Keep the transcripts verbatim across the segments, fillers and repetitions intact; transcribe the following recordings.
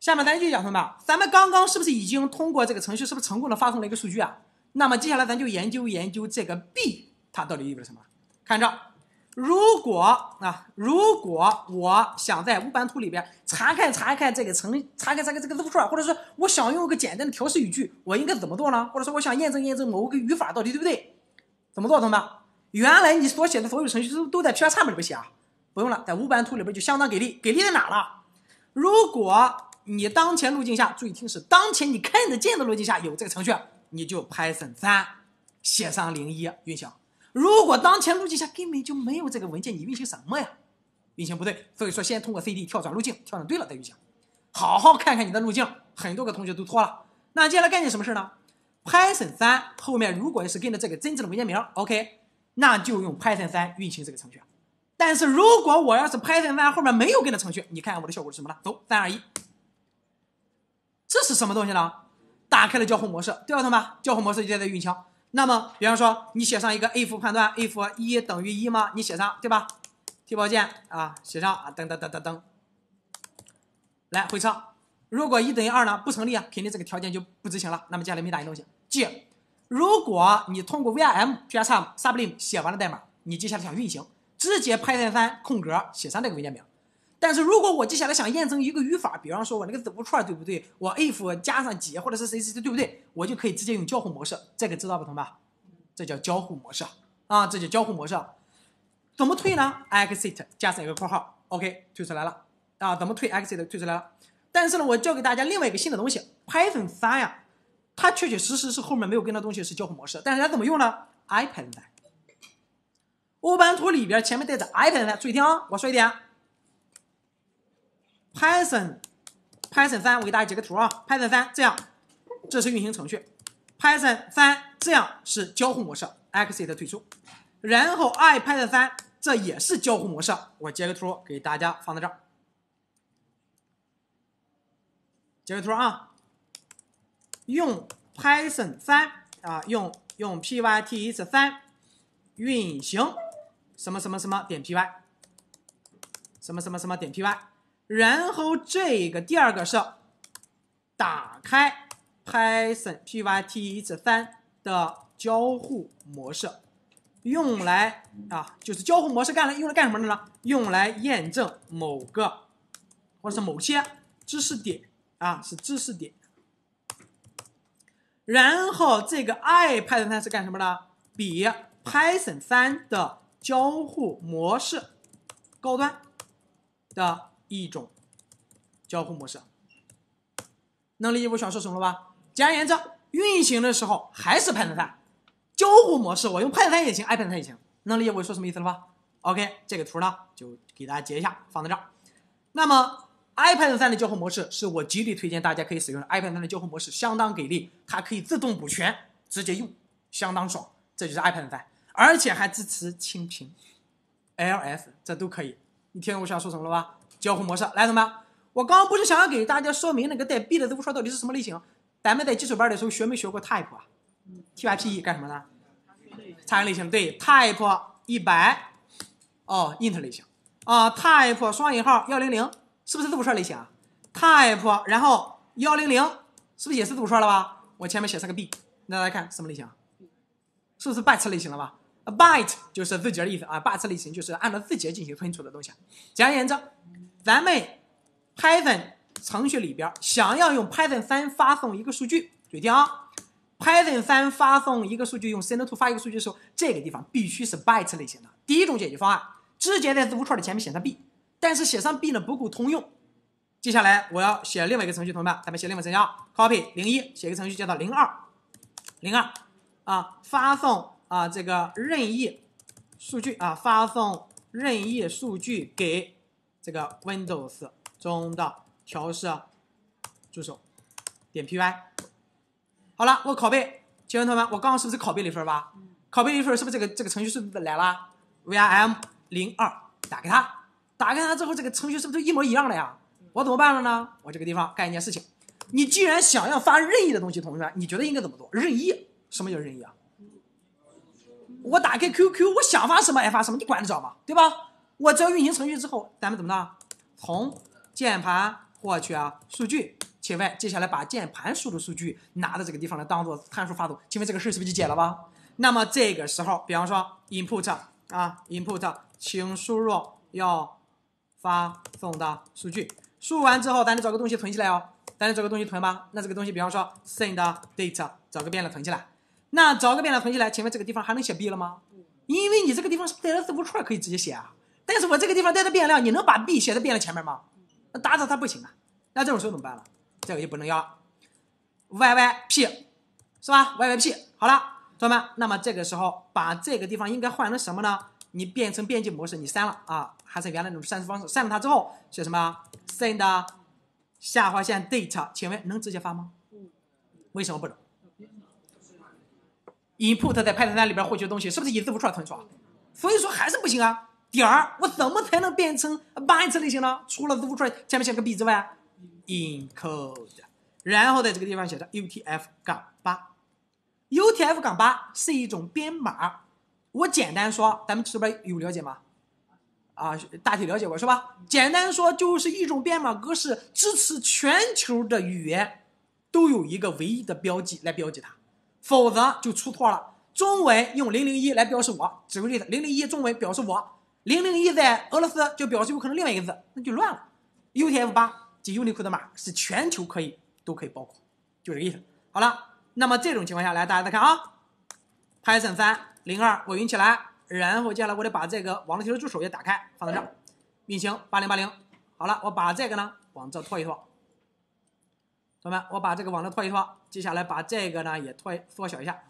下面咱就讲同学们，咱们刚刚是不是已经通过这个程序，是不是成功的发送了一个数据啊？那么接下来咱就研究研究这个 B 它到底意味着什么？看着，如果啊，如果我想在无版图里边查看查看这个程，查看查看这个字符串，或者说我想用一个简单的调试语句，我应该怎么做呢？或者说我想验证验证某个语法到底对不对？怎么做，同学们？原来你所写的所有程序都都在 P R 叉里边写啊，不用了，在无版图里边就相当给力，给力在哪了？如果你当前路径下，注意听是当前你看得见的路径下有这个程序，你就 Python 三写上零一运行。如果当前路径下根本就没有这个文件，你运行什么呀？运行不对，所以说先通过 C D 跳转路径，跳转对了再运行。好好看看你的路径，很多个同学都错了。那接下来干件什么事呢 ？Python 三后面如果是跟着这个真正的文件名 ，OK， 那就用 Python 三运行这个程序。但是如果我要是 Python 三后面没有跟着程序，你看看我的效果是什么呢？走，三二一。这是什么东西呢？打开了交互模式，对吧，同学们？交互模式就在运行。那么，比方说，你写上一个 if 判断 ，if 一等于一吗？你写上，对吧？提包键啊，写上啊，等等等等等，来回测。如果一等于二呢，不成立啊，肯定这个条件就不执行了。那么接下来没打印东西。记，如果你通过 V R M、P R 叉、Sublime 写完了代码，你接下来想运行，直接 Python 三空格写上这个文件名。但是如果我接下来想验证一个语法，比方说我那个字符串对不对，我 if 加上几或者是谁谁谁对不对，我就可以直接用交互模式，这个知道不同吧？这叫交互模式啊，这叫交互模式。怎么推呢 ？exit 加上一个括号 ，OK 推出来了啊？怎么推 exit 推出来了？但是呢，我教给大家另外一个新的东西 ，Python 三呀，它确确实实是后面没有跟的东西是交互模式，但是它怎么用呢 ？iPython 三，无版图里边前面带着 iPython 三，注意听啊，我说一点。Python Python 三，我给大家截个图啊。Python 三这样，这是运行程序。Python 三这样是交互模式 ，exit 退出。然后 iPython 三这也是交互模式，我截个图给大家放在这儿。截个图啊，用 Python 三啊，用用 pyth 三运行什么什么什么点 py， 什么什么什么点 py。然后这个第二个是打开 Python pyth 三的交互模式，用来啊，就是交互模式干了用来干什么的呢？用来验证某个或者是某些知识点啊，是知识点。然后这个 iPython 三是干什么的？比 Python 三的交互模式高端的一种交互模式，能理解我想说什么了吧？简而言之，运行的时候还是 Python 三，交互模式我用 Python 三也行 ，iPython 三也行，能理解我说什么意思了吧 ？OK， 这个图呢就给大家截一下，放在这儿。那么 iPython 三的交互模式是我极力推荐大家可以使用的 ，iPython 三的交互模式相当给力，它可以自动补全，直接用，相当爽。这就是 iPython 三，而且还支持清屏、L S， 这都可以。你听我想说什么了吧？交互模式，来，同学们，我刚刚不是想要给大家说明那个带 B 的字符串到底是什么类型？咱们在基础班的时候学没学过 type 啊 ？T Y P E 干什么呢？参类型，对 ，type 一百，哦 ，int 类型啊 ，type 双引号一零零，是不是字符串类型啊 ？type 然后一零零，是不是也是字符串了吧？我前面写上个 B， 大家看什么类型？是不是 byte 类型了吧？ byte 就是字节的意思啊 ，byte 类型就是按照字节进行存储的东西。简而言之，咱们 Python 程序里边想要用 Python 三发送一个数据，注意听啊 ，Python 三发送一个数据，用 send to 发一个数据的时候，这个地方必须是 byte 类型的。第一种解决方案，直接在字符串的前面写上 B， 但是写上 B 呢不够通用。接下来我要写另外一个程序，同学们，咱们写另外一个程序啊 ，copy 零一，写一个程序叫做零二，零二啊，发送。啊，这个任意数据啊，发送任意数据给这个 Windows 中的调试助手点 py。好了，我拷贝，请问同学们，我刚刚是不是拷贝了一份吧？拷贝了一份，是不是这个这个程序是不是来了 ？V R M 零二，打开它，打开它之后，这个程序是不是一模一样的呀？我怎么办了呢？我这个地方干一件事情，你既然想要发任意的东西，同学们，你觉得应该怎么做？任意？什么叫任意啊？我打开 Q Q， 我想发什么爱发什么，你管得着吗？对吧？我只要运行程序之后，咱们怎么呢？从键盘获取啊数据。请问接下来把键盘输入数据拿到这个地方来当做参数发动，请问这个事是不是就解了吧？那么这个时候，比方说 input 啊 input， 请输入要发送的数据，输入完之后，咱得找个东西存起来哦，咱得找个东西存吧。那这个东西，比方说 send data， 找个变量存起来。那找个变量存起来，请问这个地方还能写 b 了吗？因为你这个地方是带着字符串可以直接写啊，但是我这个地方带着变量，你能把 b 写在变量前面吗？那打着它不行啊。那这种时候怎么办了？这个就不能要 Y Y P 是吧 ？Y Y P 好了，同学们，那么这个时候把这个地方应该换成什么呢？你变成编辑模式，你删了啊，还是原来那种删除方式。删了它之后是什么 ？send 下划线 data， 请问能直接发吗？为什么不能 ？input 在 Python 三里边获取的东西是不是以字符串存储啊？所以说还是不行啊。点儿，我怎么才能变成 byte 类型呢？除了字符串前面写个 b 之外 ，encode， 然后在这个地方写着 U T F 杠八 ，U T F 杠八是一种编码。我简单说，咱们这边有了解吗？啊，大体了解过是吧？简单说就是一种编码格式，支持全球的语言都有一个唯一的标记来标记它，否则就出错了。中文用零零一来表示我，举个例子，零零一中文表示我，零零一在俄罗斯就表示有可能另外一个字，那就乱了。U T F 八即 Unicode 的码是全球可以都可以包括，就这个意思。好了，那么这种情况下来，大家再看啊 ，Python 三零二我运起来，然后接下来我得把这个网络提示助手也打开，放在这儿，运行八零八零。好了，我把这个呢往这拖一拖，同学们，我把这个往这拖一拖，接下来把这个呢也拖缩小一下。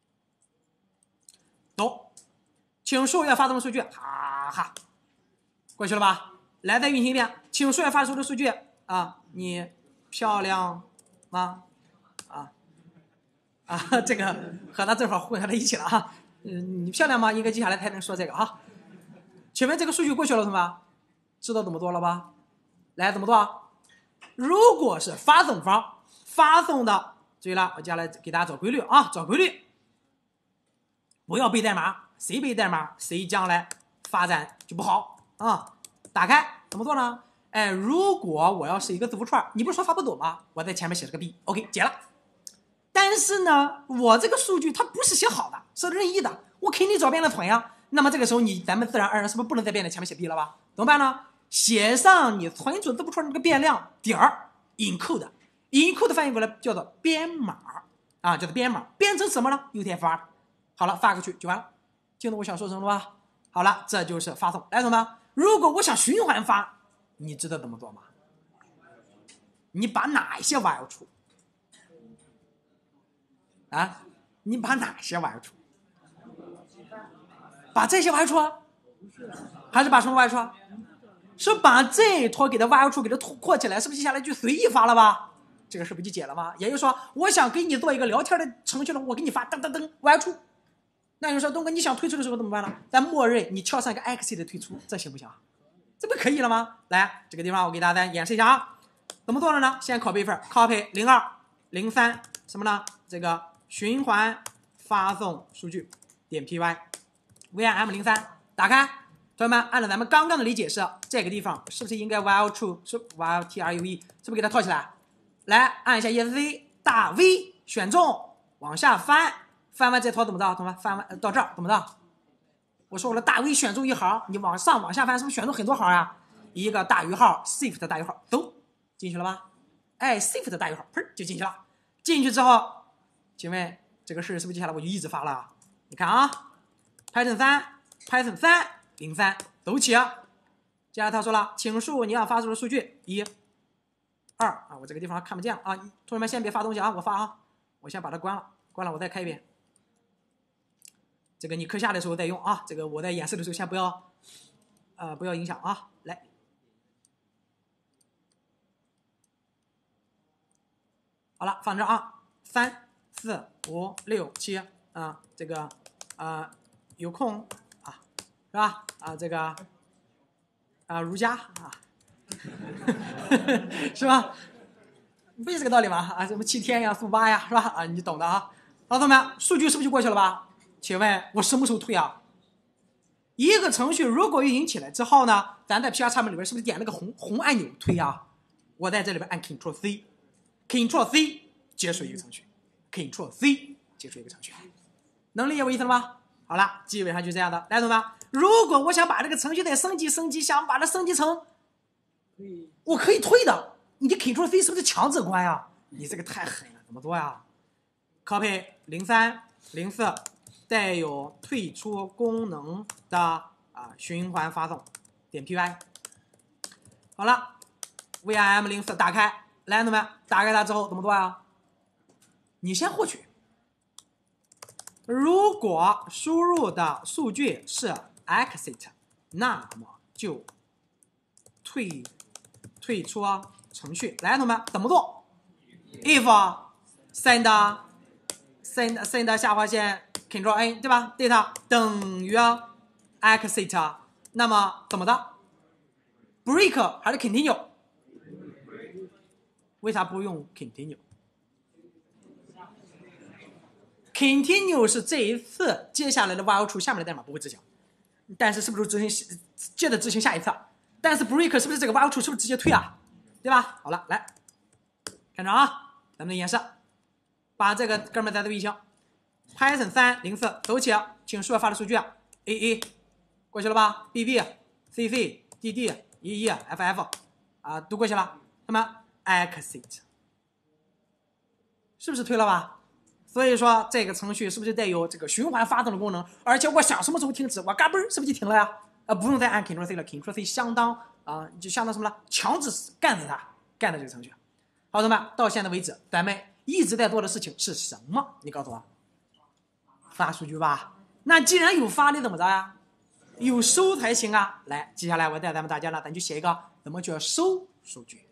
走，请输入发送的数据，哈哈，过去了吧？来，再运行一遍，请输入发送的数据啊，你漂亮吗？啊啊，这个和他正好混合在一起了哈。嗯，你漂亮吗？应该接下来才能说这个哈。请问这个数据过去了，同学们，知道怎么做了吧？来，怎么做？如果是发送方发送的，注意了，我接下来给大家找规律啊，找规律。不要背代码，谁背代码，谁将来发展就不好啊！打开怎么做呢？哎，如果我要是一个字符串，你不是说发不走吗？我在前面写了个 b，OK， 解了。但是呢，我这个数据它不是写好的，是任意的，我肯定找变量存呀。那么这个时候你咱们自然而然是不是不能在变量前面写 b 了吧？怎么办呢？写上你存储字符串这个变量点儿 encode，encode 翻译过来叫做编码啊，叫做编码，编成什么呢 ？U T F 八。好了，发过去就完了，听懂我想说什么了吧？好了，这就是发送。来，同学们，如果我想循环发，你知道怎么做吗？你把哪些 while true 啊？你把哪些 while true？ 把这些 while true， 还是把什么 while true？ 是把这一坨给它 while true 给它扩起来，是不是接下来就随意发了吧？这个是不是就解了吗？也就是说，我想给你做一个聊天的程序了，我给你发噔噔噔 while true。那你说东哥，你想退出的时候怎么办呢？咱默认你敲上一个 exit 的退出，这行不行？这不可以了吗？来，这个地方我给大家演示一下啊，怎么做的呢？先 copy 一份 ，copy 零二零三什么呢？这个循环发送数据点 py，V I M 零三打开，同学们按照咱们刚刚的理解是这个地方是不是应该 while true 是 while true 是不是给它套起来？来按一下 E S C 大 V 选中往下翻。翻完这坨怎么着？同学们，翻完到这儿怎么着？我说我的大 V 选中一行，你往上往下翻，是不是选中很多行呀？一个大于号 ，shift 大于号，走进去了吧？哎 ，shift 大于号，砰就进去了。进去之后，请问这个事是不是接下来我就一直发了？你看啊 ，Python 三 ，Python 三零三走起。接下来他说了，请输入你要发出的数据一、二啊，我这个地方看不见了啊，同学们先别发东西啊，我发啊，我先把它关了，关了我再开一遍。这个你课下的时候再用啊，这个我在演示的时候先不要，呃，不要影响啊。来，好了，放这啊，三、四、五、六、七啊，这个啊、呃、有空啊，是吧？啊，这个啊、呃、儒家啊，是吧？不是这个道理吗？啊，什么七天呀、负八呀，是吧？啊，你懂的啊。老同学们，数据是不是就过去了吧？请问我什么时候退啊？一个程序如果运行起来之后呢，咱在 P R 插门里边是不是点那个红红按钮退啊？ 我在这里边按 Ctrl C，Ctrl C 结束一个程序 ，Ctrl C 结束一个程序，能理解我意思了吗？好了，基本上就这样的，来，同学们，如果我想把这个程序再升级升级，想把它升级成，我可以退的，你的 Ctrl C 是不是强制关呀？你这个太狠了，怎么做呀 ？Copy 零三零四带有退出功能的啊循环发送点 py。好了 ，V I M 零四打开，来，同学们，打开它之后怎么做呀？你先获取。如果输入的数据是 exit， 那么就退退出程序。来，同学们，怎么做 ？if send send send 下划线 Ctrl N 对吧 ？data 等于 exit， 那么怎么的 ？break 还是 continue？ 为啥不用 continue？Continue 是这一次接下来的 while true 下面的代码不会执行，但是是不是执行接着执行下一次？但是 break 是不是这个 while true 是不是直接退啊？对吧？好了，来看着啊，咱们的演示，把这个哥们儿在这运行 ，Python 三零四走起，请输入发的数据 A A 过去了吧 ？B B C C D D E E F F 啊，都过去了，那么 exit 是不是退了吧？所以说这个程序是不是带有这个循环发动的功能？而且我想什么时候停止，我嘎嘣是不是就停了呀？啊，不用再按 Ctrl C 了 ，Ctrl C 相当啊、呃，就相当什么了？强制干死它，干的这个程序。好，同学们，到现在为止，咱们一直在做的事情是什么？你告诉我，发数据吧。那既然有发，你怎么着呀？有收才行啊。来，接下来我带咱们大家呢，咱就写一个怎么叫收数据。